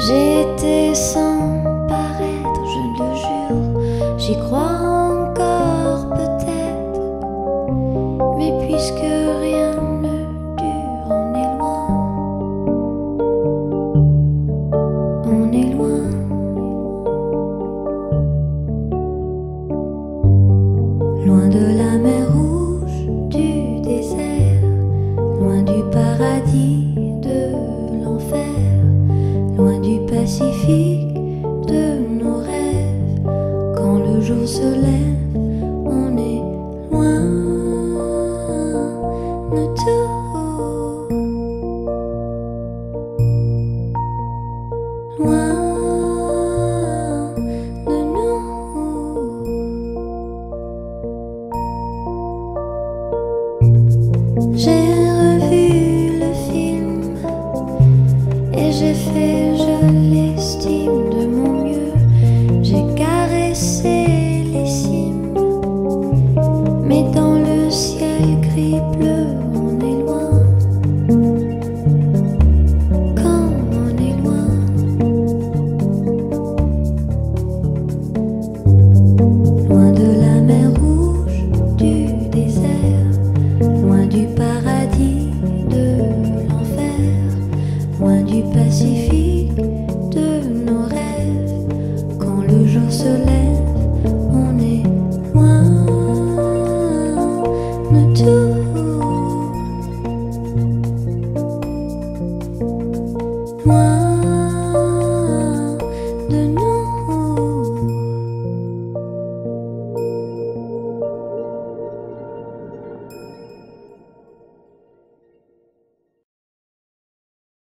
J'ai été sans paraître, je le jure, j'y crois encore peut-être, mais puisque rien ne dure, on est loin, on est loin. Loin de la mer rouge, du désert, loin du paradis, de l'enfer, loin du Pacifique, de nos rêves. Quand le jour se lève, on est loin de tout, loin.